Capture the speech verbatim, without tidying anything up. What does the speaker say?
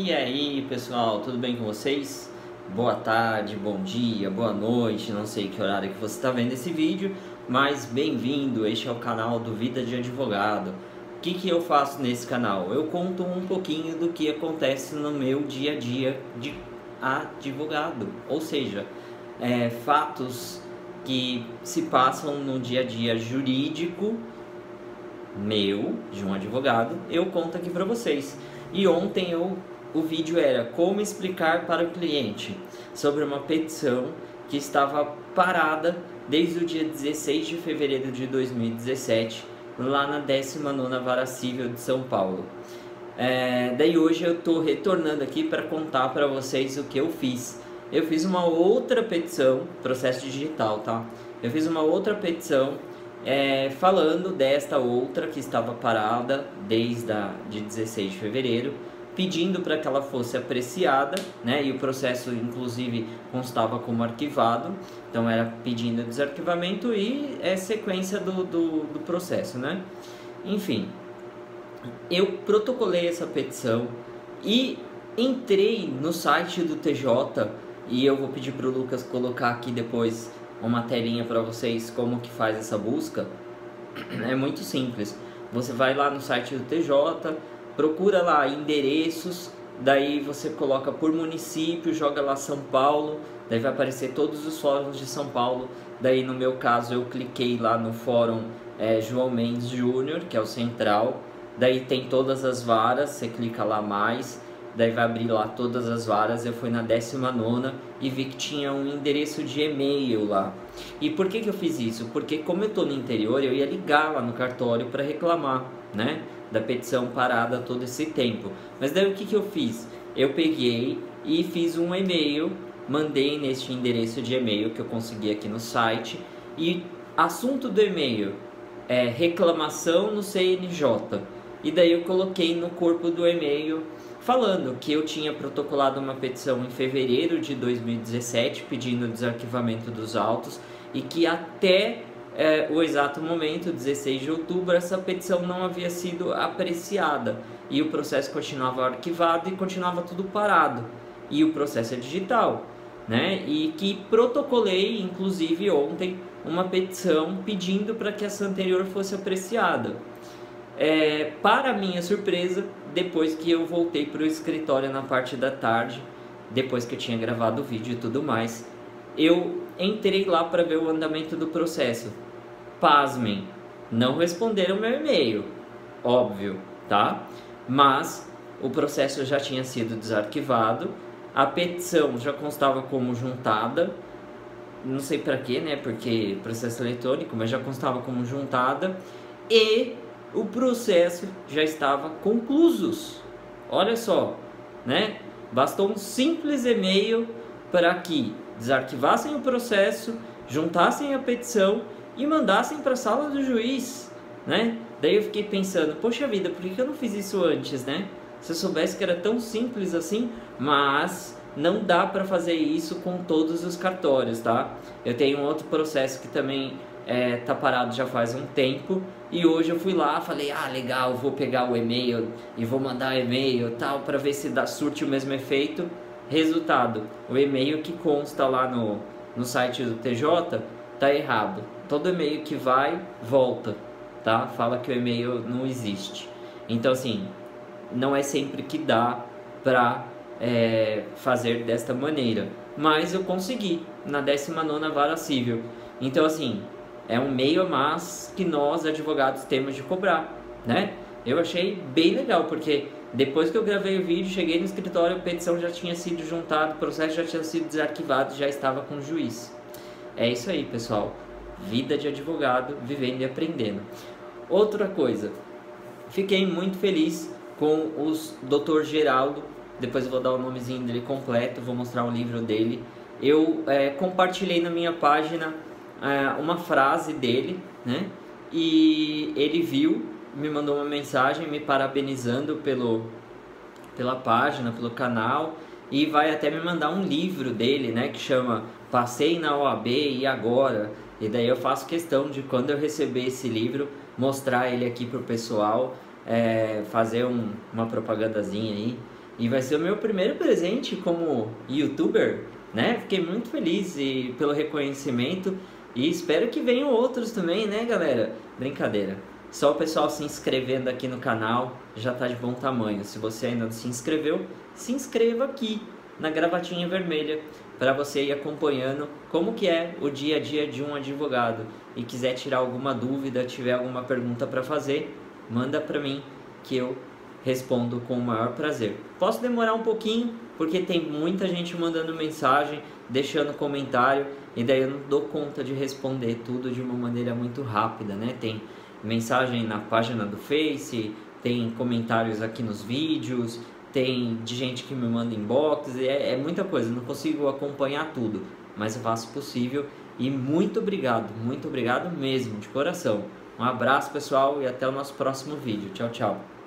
E aí pessoal, tudo bem com vocês? Boa tarde, bom dia, boa noite, não sei que horário que você está vendo esse vídeo, mas bem-vindo, este é o canal do Vida de Advogado. O que, que eu faço nesse canal? Eu conto um pouquinho do que acontece no meu dia a dia de advogado, ou seja, é, fatos que se passam no dia a dia jurídico meu, de um advogado, eu conto aqui para vocês. E ontem eu, o vídeo era como explicar para o cliente sobre uma petição que estava parada desde o dia dezesseis de fevereiro de dois mil e dezessete, lá na décima nona Vara Civil de São Paulo. É, daí hoje eu estou retornando aqui para contar para vocês o que eu fiz. Eu fiz uma outra petição, processo digital, tá? Eu fiz uma outra petição É, falando desta outra que estava parada desde a, de dezesseis de fevereiro, pedindo para que ela fosse apreciada, né? E o processo inclusive constava como arquivado, então era pedindo desarquivamento e é sequência do, do, do processo, né? Enfim, eu protocolei essa petição e entrei no site do T J, e eu vou pedir para o Lucas colocar aqui depois uma telinha para vocês como que faz essa busca. É muito simples, você vai lá no site do T J, procura lá endereços, daí você coloca por município, joga lá São Paulo, daí vai aparecer todos os fóruns de São Paulo. Daí no meu caso eu cliquei lá no fórum é, João Mendes Júnior, que é o central, daí tem todas as varas, você clica lá mais, daí vai abrir lá todas as varas. Eu fui na décima nona e vi que tinha um endereço de e-mail lá. E por que que eu fiz isso? Porque como eu tô no interior, eu ia ligar lá no cartório para reclamar, né, da petição parada todo esse tempo. Mas daí o que que eu fiz? Eu peguei e fiz um e-mail, mandei neste endereço de e-mail que eu consegui aqui no site, e assunto do e-mail é reclamação no C N J. E daí eu coloquei no corpo do e-mail falando que eu tinha protocolado uma petição em fevereiro de dois mil e dezessete pedindo o desarquivamento dos autos e que até é, o exato momento, dezesseis de outubro, essa petição não havia sido apreciada e o processo continuava arquivado e continuava tudo parado, e o processo é digital, né? E que protocolei inclusive ontem uma petição pedindo para que essa anterior fosse apreciada. É, para minha surpresa, depois que eu voltei para o escritório na parte da tarde, depois que eu tinha gravado o vídeo e tudo mais, eu entrei lá para ver o andamento do processo. Pasmem, não responderam meu e-mail, óbvio, tá? Mas o processo já tinha sido desarquivado, a petição já constava como juntada, não sei para quê, né? Porque processo eletrônico, mas já constava como juntada, e o processo já estava conclusos. Olha só, né? Bastou um simples e-mail para que desarquivassem o processo, juntassem a petição e mandassem para a sala do juiz, né? Daí eu fiquei pensando, poxa vida, por que eu não fiz isso antes, né? Se eu soubesse que era tão simples assim. Mas não dá para fazer isso com todos os cartórios, tá? Eu tenho um outro processo que também É, tá parado já faz um tempo, e hoje eu fui lá, falei, ah, legal, vou pegar o e-mail e vou mandar e-mail tal, para ver se dá, surte o mesmo efeito. Resultado, o e-mail que consta lá no, no site do T J tá errado. Todo e-mail que vai, volta, tá? Fala que o e-mail não existe. Então assim, não é sempre que dá pra é, fazer desta maneira, mas eu consegui na décima nona Vara Civil. Então assim, é um meio a mais que nós advogados temos de cobrar, né? Eu achei bem legal, porque depois que eu gravei o vídeo, cheguei no escritório, a petição já tinha sido juntada, o processo já tinha sido desarquivado, já estava com o juiz. É isso aí, pessoal. Vida de advogado, vivendo e aprendendo. Outra coisa, fiquei muito feliz com os doutor Geraldo. Depois eu vou dar o nomezinho dele completo, vou mostrar o livro dele. Eu é, compartilhei na minha página uma frase dele, né? E ele viu, me mandou uma mensagem me parabenizando pelo, pela página, pelo canal, e vai até me mandar um livro dele, né? Que chama Passei na O A B e Agora. E daí eu faço questão de, quando eu receber esse livro, mostrar ele aqui pro pessoal, é, fazer um, uma propagandazinha aí. e vai ser o meu primeiro presente como youtuber, né? Fiquei muito feliz e pelo reconhecimento e espero que venham outros também, né, galera? Brincadeira. Só o pessoal se inscrevendo aqui no canal já tá de bom tamanho. Se você ainda não se inscreveu, se inscreva aqui na gravatinha vermelha para você ir acompanhando como que é o dia a dia de um advogado. E quiser tirar alguma dúvida, tiver alguma pergunta para fazer, manda para mim que eu respondo com o maior prazer. Posso demorar um pouquinho, porque tem muita gente mandando mensagem, deixando comentário, e daí eu não dou conta de responder tudo de uma maneira muito rápida, né? Tem mensagem na página do Face, tem comentários aqui nos vídeos, tem de gente que me manda inbox, é, é muita coisa, não consigo acompanhar tudo, mas eu faço o possível. E muito obrigado, muito obrigado mesmo, de coração. Um abraço, pessoal, e até o nosso próximo vídeo. Tchau, tchau.